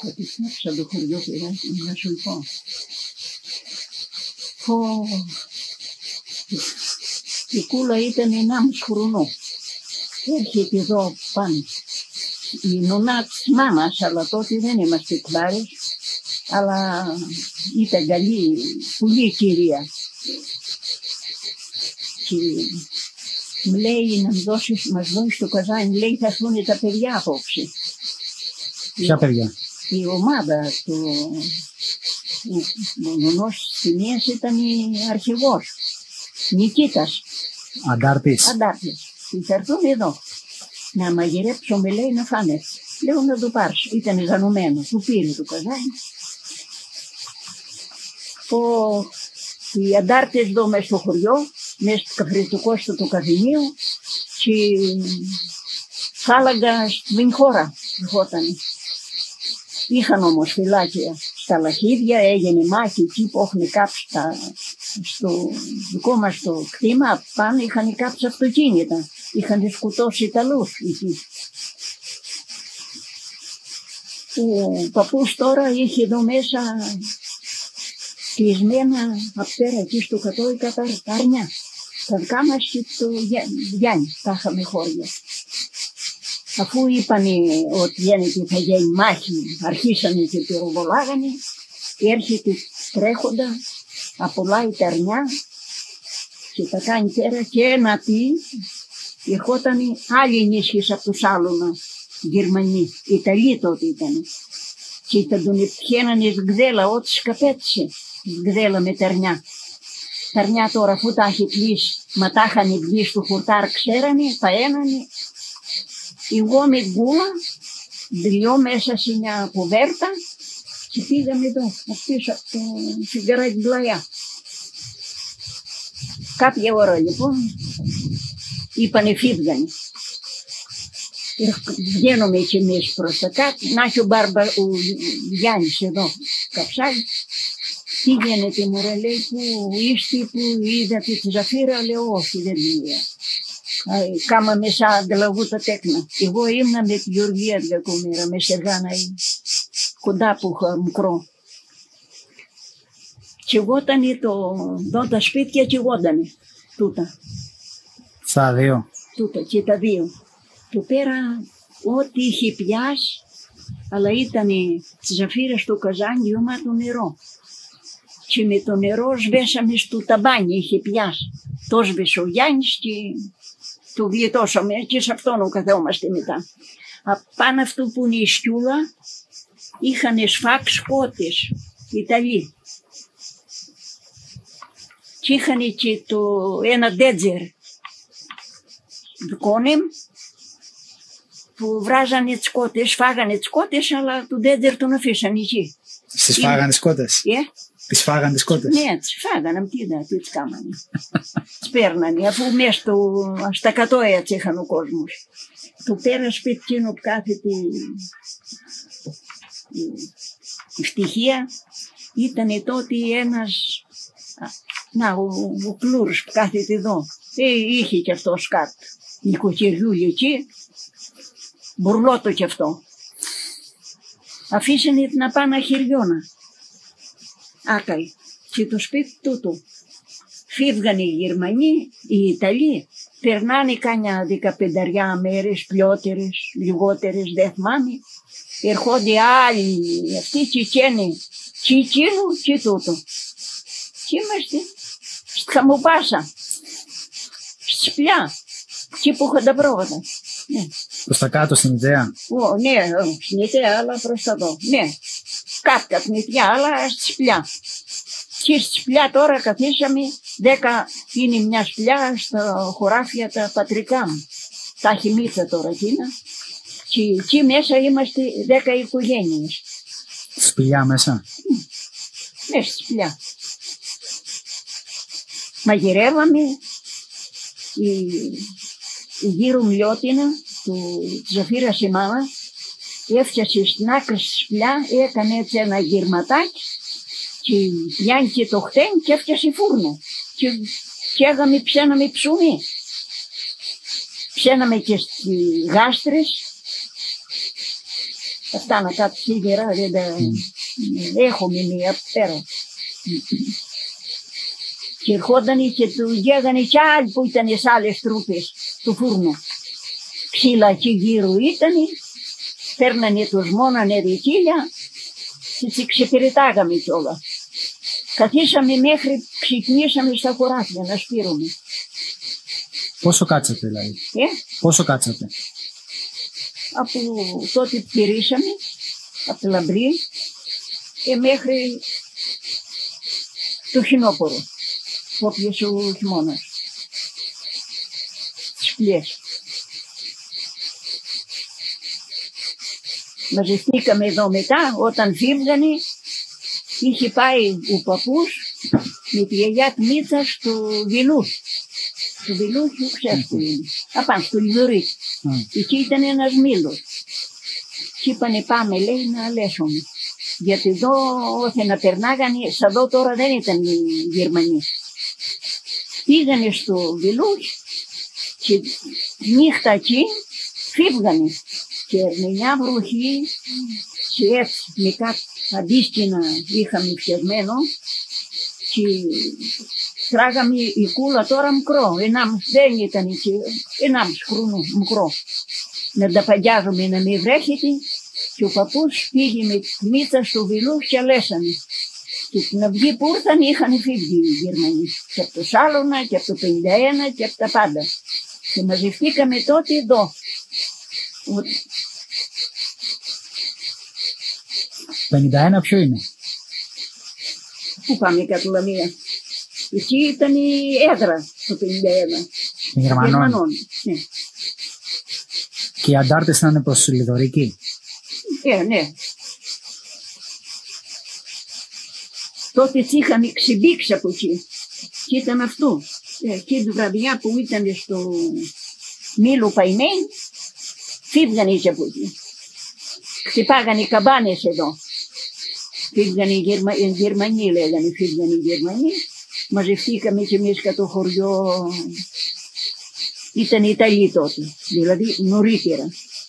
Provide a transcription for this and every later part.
Κατηστέψα το χωριό παιδάκι μου, να σου πω. Πω, η κούλα ήταν 1,5 χρονό. Έρχεται εδώ πάνω. Η νονά της μάμας, αλλά τότε δεν είμαστε κλάρες, αλλά ήταν καλή, πολύ κυρία. Και μου λέει να μας δώσει το καζάνι, λέει θα έρθουν τα παιδιά απόψε. Ποια παιδιά? Η ομάδα του νονός της ταινίας ήταν αρχηγός, Νικήτας. Αντάρτης. Αντάρτης. Και θα έρθουν εδώ να μαγειρέψουμε, λέει, να φάνε. Λέω να το πάρεις. Ήταν ζανωμένο. Του πήρε το καζάνι. Οι αντάρτες εδώ μέσα στο χωριό, μέσα στο καφριτικό του καφενείου και φάλαγγα στην χώρα ερχότανε. Είχαν όμως φυλάκια στα λαχίδια, έγινε μάχη εκεί που έχουν κάψει στο δικό μας το κτήμα, πάνω είχαν κάψει αυτοκίνητα, είχαν σκοτώσει Ιταλούς εκεί. Ο παππούς τώρα είχε εδώ μέσα κλεισμένα απ' πέρα εκεί στο κατόικα τα αρνιά. Τα δικά μας και το Γιάννη, τα είχαμε χώρια. Αφού είπαν ότι θα γίνει μάχη, αρχίσανε και πυροβολάγανε, έρχεται τρέχοντα, απολάει τα αρνιά και τα κάνει πέρα και ένα τι, ερχότανε άλλη ενίσχυση από τους άλλους Γερμανοί, Ιταλοί τότε ήταν. Και τον πιένανε σγδέλα, ό,τι σκαπέτησε, σγδέλα με τα αρνιά. Τα αρνιά τώρα αφού τα είχε κλείσει, μα τα είχαν βγει στο χορτάρ, ξέρανε, τα ένανε. Εγώ με γκούλα, δυο μέσα σε μια κουβέρτα και πήγαμε εδώ, πίσω από το φιγγαράκι πλaya. Κάποια ώρα λοιπόν, είπανε φύγανε. Βγαίνουμε και εμείς προς τα κάτω, να έχει ο Γιάννης εδώ, καψάλι. Τι γίνεται μωρέ, λέει, που είστε, που είδατε τη Ζαφύρα, λέω όχι, δεν είναι. Κάμαμε σαν αντιλαγού τα τέκνα. Εγώ ήμουν με τη Γεωργία διακομέρα, με Σεργάνα κοντά που είχα μικρό. Και εγώτανε εδώ τα σπίτια και εγώτανε τούτα. Στα δύο. Τούτα και τα δύο. Το πέρα ό,τι είχε πιάσει, αλλά ήταν τη Ζαφύρα στο καζάνι γεμάτο νερό. Και με το νερό σβέσαμε στο ταμπάνι, είχε πιάσει. Το σβέσε ο Γιάννης και το διαιτώσαμε και σε αυτόν καθόμαστε μετά. Απάνω αυτού που είναι η σκιούλα είχαν σφάξει σκότες, Ιταλοί. Και είχαν και ένα ντέτζερ δκόνεμ που βράζανε τις σκότες, σφάγανε τις σκότες, αλλά το ντέτζερ τον αφήσανε εκεί. Στις φάγανε τις σκότες? Τις φάγανε τις σκότες? Ναι, τις φάγανε, τι τις κάμανε. Τις παίρνανε, αφού μέσα στα κατόια τις είχαν ο κόσμος. Το πέρα σπίτι εκείνο που κάθεται η ευτυχία ήταν τότε ένας, ο Κλούρος που κάθεται εδώ. Είχε και αυτό σκάτ, νοικοκυριούλι εκεί, μπουρλότο κι αυτό. Αφήσανε να πάνε χεριώνα. Άκαη. Και το σπίτι τούτο. Φύγανε οι Γερμανοί, οι Ιταλοί, περνάνε κάμια 15 μέρες, πλειότερες, λιγότερες, δεν θυμάμαι. Ερχόνται άλλοι, αυτοί τσιτσένε, και εκείνο και τούτο. Και είμαστε στη Χαμοπάσα, στη Σπηλιά, εκεί που είχαν τα πρόβατα. Ναι. Προς τα κάτω στην Ιταία? Ναι, στην Ιταία, αλλά προς τα δω. Ναι, κάτω στην Ιταία, αλλά στη Σπηλιά. Και στη Σπηλιά τώρα καθίσαμε, 10 είναι μια σπηλιά στα χωράφια τα πατρικά μου. Τα χυμίτσα τώρα εκείνα. Και εκεί μέσα είμαστε 10 οικογένειες. Σπηλιά μέσα? Μέσα στη Σπηλιά. Μαγειρεύαμε, η γύρω Μλιώτινα, της Ζαφύρας η μάμα, έφτιασε στην άκρη στη Σπηλιά, έκανε έτσι ένα γυρματάκι και πιάνει και το χτένι και έφτιασε φούρνο. Και ψέναμε ψωμί. Ψέναμε και στις γάστρες Αυτά να κάτω σίγουρα δεν τα έχουμε μία πέρα. Και ερχόταν και του γέγανε κι άλλοι που ήταν σε άλλες τρούπες του φούρνου. Ξύλα εκεί γύρω ήταν, παίρνανε τους μόνανε ρητήλια και τις ξεπηρετάγαμε κιόλα. Καθίσαμε μέχρι ξυπνήσαμε στα χωράφια να σπείρουμε. Πόσο κάτσατε δηλαδή? Πόσο κάτσατε? Από τότε που γυρίσαμε, από τη Λαμπρή και μέχρι το χινόπορο, που έπιασε ο χειμώνας. Τις πλιές. Μαζευτήκαμε εδώ μετά, όταν φύγανε, είχε πάει ο παππούς με τη γιαγιά Μίτσα στο Βιλού. Στο Βιλού, ξέρεις που είναι. Απάνω στο Λιδωρί. Εκεί ήταν ένας μήλος. Και είπανε πάμε, λέει, να αλέσουμε. Γιατί εδώ όχι να περνάγανε, σαν εδώ τώρα δεν ήταν οι Γερμανοί. Πήγανε στο Βιλού και νύχτα εκεί φύγανε. Και μια βροχή και έτσι με κάτι αντίστοιχα είχαμε φτιαγμένο και τράγαμε η κούλα τώρα μικρό, δεν ήταν και 1,5 χρόνο μικρό. Να τα παγιάζουμε να μην βρέχεται και ο παππούς πήγε με τη Μίτσα στο Βιλού και αλέσανε. Και την αυγή που ήρθαν είχαν φύγει οι Γερμανοί. Και από το Σάλωνα και από το 51 και από τα πάντα. Και μαζευτήκαμε τότε εδώ. 51 ποιο είναι? Πού πάμε Κατουλαμία? Εκεί ήταν η έδρα το 51. Γερμανών. Ναι. Και οι αντάρτες ήταν προς Λιδωρική? Ναι. Τότε τι είχαμε ξεμπήξει από εκεί. Και ήταν αυτό. Εκεί τη βραδιά που ήταν στο Μήλο Παϊμένη, φύγανε και από εκεί. Χτυπάγανε οι καμπάνες εδώ. Φύγανε οι Γερμανοί, λέγανε, φύγανε οι Γερμανοί. Μαζευτήκαμε και εμείς κατά το χωριό. Ήταν Ιταλοί τότε, δηλαδή νωρίτερα.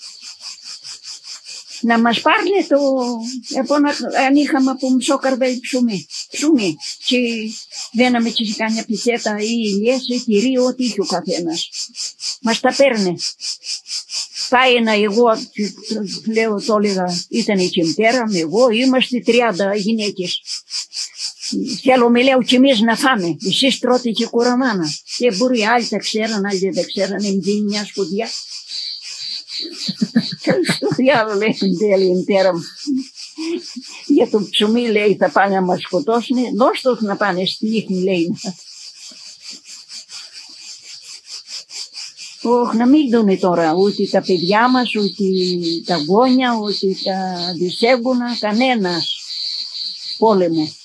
Να μας πάρνε το, αν είχαμε από μισό καρβέλι ψωμί. Και βαίναμε και σε κάμια πιτσέτα ή ηλιές ή τυρί, ό,τι είχε ο καθένας. Μας τα παίρνε. Πάει ένα εγώ, λέω το έλεγα, ήταν και μητέρα με εγώ, είμαστε 30 γυναίκες. Θέλουμε, λέω, κι εμείς να φάμε. Εσείς τρώτε και κουραμάνα. Δεν μπορεί, άλλοι τα ξέραν, άλλοι δεν τα ξέραν, είναι μια σκουδιά. Στο διάλογο λέει η μητέρα μου. Για το ψωμί, λέει, θα πάνε να μας σκοτώσουν. Δώστε τους να πάνε στη λίχνη, λέει. Όχι, να μην δούνε τώρα ούτε τα παιδιά μας, ούτε τα γόνια, ούτε τα δισέγγωνα, κανένας πόλεμο.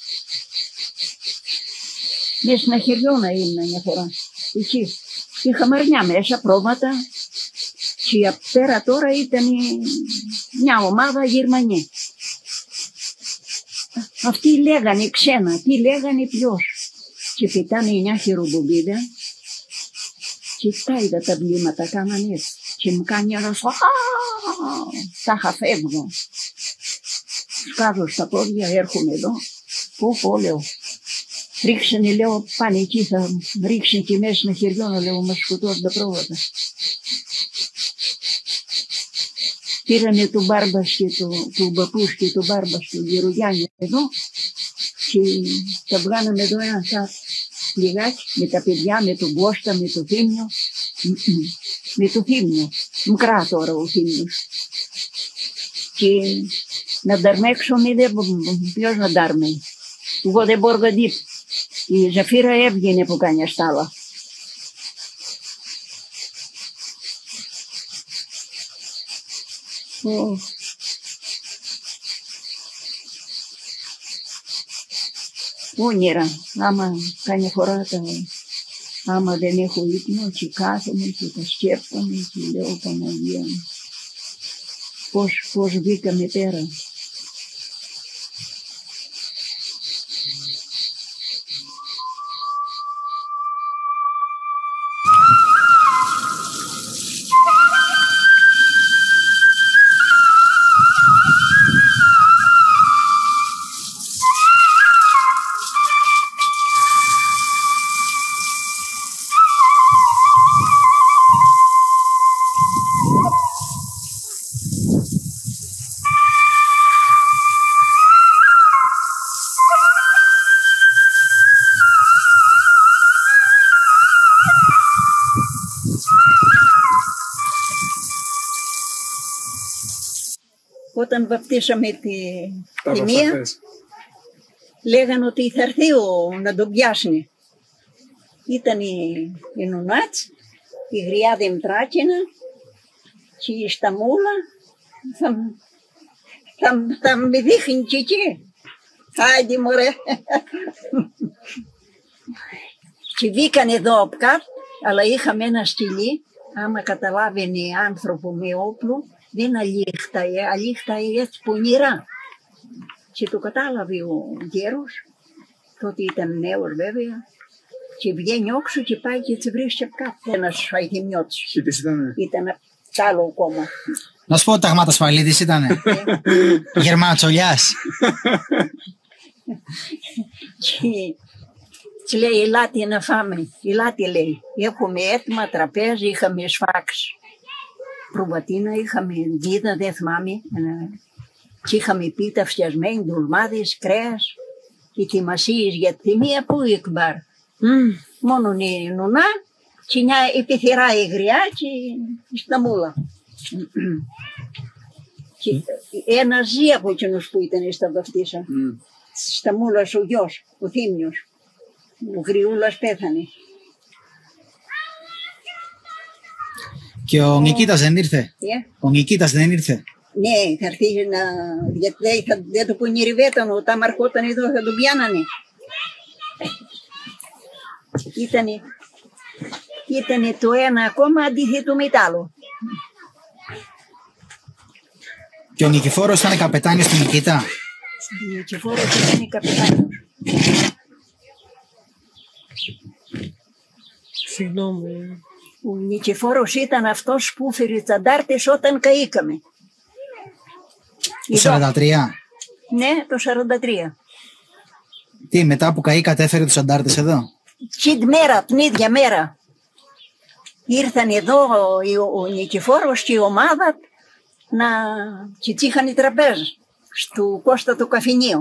Μέσα στην Αχαιριώνα ήμουν μια φορά. Εκεί. Είχαμε αρνιά μέσα, πρόβατα. Και απ' πέρα τώρα ήταν μια ομάδα Γερμανοί. Αυτοί λέγανε ξένα, τι λέγανε ποιος. Και πετάνε 9 χειροπομπίδα. Και τα είδα τα βλήματα, κάνανε έτσι. Και μου κάνει ένας, τάχα φεύγω. Σκάζω στα πόδια, έρχομαι εδώ. Πω, λέω. Ρίξανε, λέω, πάνε εκεί, θα ρίξουν και μέσα στην Αχαιριώνα, λέω, μας σκοτώσουν τα πρόβατα. Πήρανε τον Μπάρμπας και τον Παππούς και τον Μπάρμπας του Γερογιάννη εδώ και τα βγάναμε εδώ ένα λιγάκι με τα παιδιά, με τον Κώστα, με το Θήμιο. Με το Θήμιο, μικρά τώρα ο Θήμιος. Και να νταρμέξουμε, ποιος να ντάρμε. Εγώ δεν μπορώ να δει. Η Ζαφύρα έβγαινε από κανιά στάλα. Όνειρα, άμα καμιά φορά άμα δεν έχω ύπνο και κάθομαι και τα σκέφτομαι και λέω Παναγία μου, πώς βγήκαμε πέρα. όταν βαπτίσαμε τη μία, λέγανε ότι θα έρθει να τον πιάσουν. Ήταν η Νουνάτς, η Γριάδη Μτράκινα και η Σταμούλα. Θα με δείχνει και εκεί. Άιντε μωρέ. Και βγήκαν εδώ από κάτω, αλλά είχαμε ένα σκυλί. Άμα καταλάβαινε άνθρωπο με όπλο, δεν αλήχταε έτσι πονηρά. Και το κατάλαβε ο γέρος, τότε ήταν νέος βέβαια, και βγαίνει όξω και πάει και τσι βρίσκει από κάτω. Ένας αηθιμιώτης. Και τι ήτανε? Ήταν άλλο κόμμα. Να σου πω ο Ταγμάτασφαλίδης ήτανε. Γερμανοτσολιάς. Και λέει, ελάτε να φάμε. Ελάτε, λέει. Έχουμε έτοιμα τραπέζι, είχαμε σφάξ. Προβατίνα, είχαμε δίδα, δεν θυμάμαι. Και είχαμε πίτα φτιασμένη, ντολμάδες, κρέας. Ετοιμασίες για τη μία που εκμπάρ. Μόνο η Νουνά και μια επιθυρά η Γριά και η Σταμούλα. Και ένα ζει από εκείνους που ήταν στα βαφτίσα. Σταμούλας ο γιος, ο Θήμιος. Ο Γριούλας πέθανε. Και ο Νικήτας δεν ήρθε? Ο Νικήτας δεν ήρθε? Ναι, θα έρθει να... γιατί δεν το πονηριβέταν, όταν αρχόταν εδώ θα τον πιάνανε. Ήτανε το ένα ακόμα αντίθετο με το άλλο. Και ο Νικηφόρος ήταν καπετάνιος του Νικήτα? Ο Νικηφόρος ήταν καπετάνιος. Συγγνώμη. Ο Νικηφόρος ήταν αυτός που έφερε τις αντάρτες όταν καήκαμε. Το 43? Ναι, το 43. Τι, μετά που καήκατε έφερε τους αντάρτες εδώ? Και την ίδια μέρα. Ήρθαν εδώ ο Νικηφόρος και η ομάδα και τσίχαν τραπέζ στο Κώστα το καφενείο.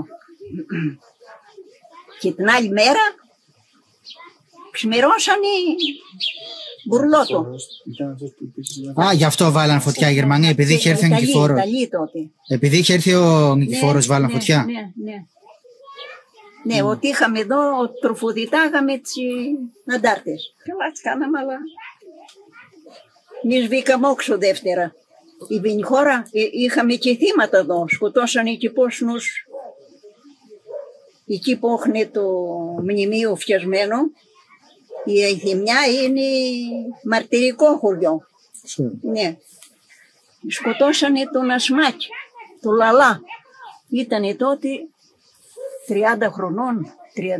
Και την άλλη μέρα ξημερώσανε μπουρλότο. Α, γι' αυτό βάλαν φωτιά οι Γερμανοί, επειδή είχε έρθει ο Νικηφόρος. Επειδή είχε έρθει ο Νικηφόρος, βάλαν φωτιά. Ναι, ότι είχαμε εδώ, τροφοδιτάγαμε τις αντάρτες. Καλά τις κάναμε, αλλά εμείς βγήκαμε όξω δεύτερα. Η Βενιχώρα, είχαμε και θύματα εδώ, σκοτώσανε και πόσνους. Εκεί που έχουνε το μνημείο φτιασμένο, η Αιθιμιά είναι μαρτυρικό χωριό. Ναι. Σκοτώσανε τον Ασμάκη, τον Λαλά. Ήτανε τότε 30 χρονών,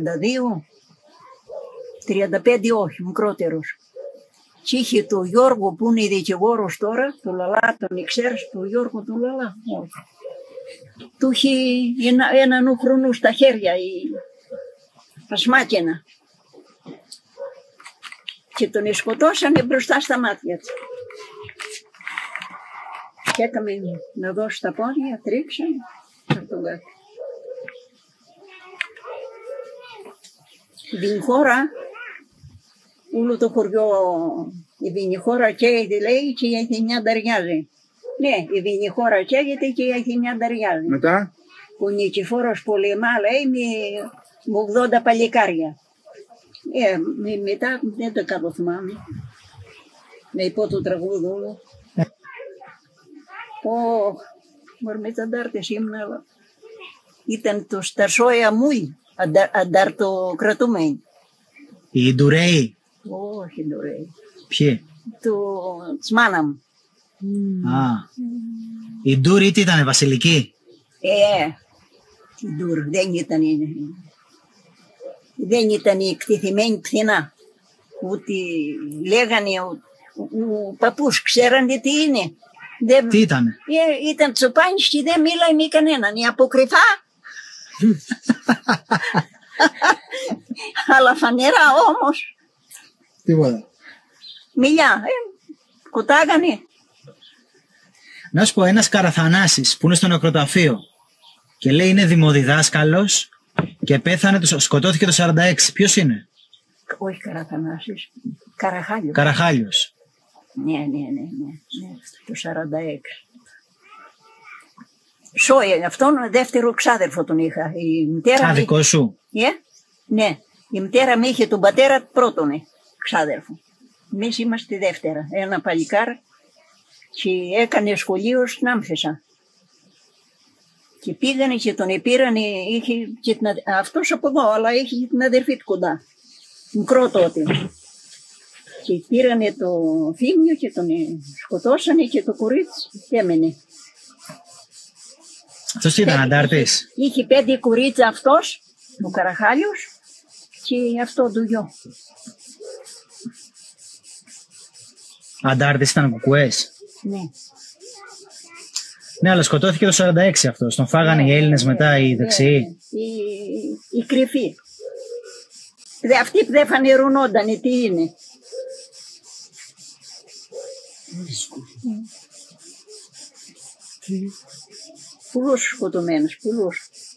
32, 35 όχι, μικρότερος. Και είχε το Γιώργο που είναι δικηγόρος τώρα, το Λαλά, τον ξέρεις, το Γιώργο του Λαλά. Του είχε έναν χρονού στα χέρια, η Ασμάκινα. Και τον σκοτώσανε μπροστά στα μάτια του. Και έκαμε να δώσει τα πόδια, τρίξανε, να τον κάτω. Η Βενιχώρα, όλο το χωριό, η Βενιχώρα καίγεται λέει και η Αιθιμιά ταιριάζει. Ναι, η Βενιχώρα καίγεται και η Αιθιμιά ταιριάζει. Μετά? Ο Νικηφόρος πολεμά λέει με 80 παλικάρια. Μετά δεν το κάτω θυμάμαι. Με πω το τραγούδι όλο. Μωρ με τα αντάρτες ήμουν, αλλά ήταν το Σταρσόια Μούι, ανταρτοκρατούμενοι. Οι Ντουρέοι? Όχι Ντουρέοι. Ποιοι? Της μάνα μου. Α, η Ντούρη τι ήτανε, βασιλική? Η Ντούρ δεν ήταν εκτεθειμένη πθηνά. Ούτε λέγανε ο παππούς, ξέρανε τι είναι. Τι ήτανε? Ήταν τσοπάνης και δεν μίλάει με κανέναν. Η αποκρυφά. Αλλά φανερά όμως. Τίποτα. Μιλιά, κουτάγανε. Να σου πω, ένας Καραθανάσης που είναι στο νεκροταφείο και λέει είναι δημοδιδάσκαλος και πέθανε, σκοτώθηκε το 46. Ποιος είναι? Όχι Καραθανάσης, Καραχάλιος. Καραχάλιος. Ναι, το 46. Σόι, αυτόν δεύτερο ξάδερφο τον είχα. Α, δικό σου. Ναι, η μητέρα μου είχε τον πατέρα πρώτον ξάδερφο. Εμείς είμαστε δεύτερα. Ένα παλικάρ και έκανε σχολείο στην Άμφισσα. Και πήγανε και τον επήρανε, αυτός από εδώ, αλλά είχε την αδερφή του κοντά. Μικρό τότε. Και πήρανε το θύμιο και τον σκοτώσανε και το κορίτσι έμενε. Αυτός τι ήταν, αντάρτης? Είχε 5 κορίτσα αυτός, ο Καραχάλιος, και αυτό το γιο. Αντάρτης ήταν κουκουές. Ναι. Ναι, αλλά σκοτώθηκε το 46 αυτός. Τον φάγανε οι Έλληνες μετά οι δεξιοί. Οι κρυφοί. Αυτοί που δεν φανερωνόντανε, τι είναι. Πολλούς σκοτωμένους, πολλούς.